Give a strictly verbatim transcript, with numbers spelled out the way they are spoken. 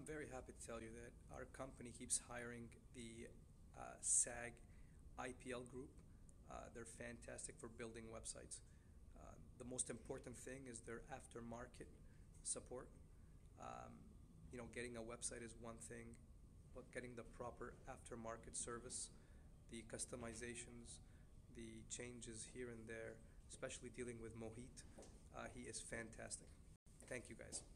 very happy to tell you that our company keeps hiring the uh, SAG I P L group. Uh, they're fantastic for building websites. Uh, the most important thing is their aftermarket support. Um, you know, getting a website is one thing, but getting the proper aftermarket service, the customizations, the changes here and there, especially dealing with Mohit, uh, he is fantastic. Thank you, guys.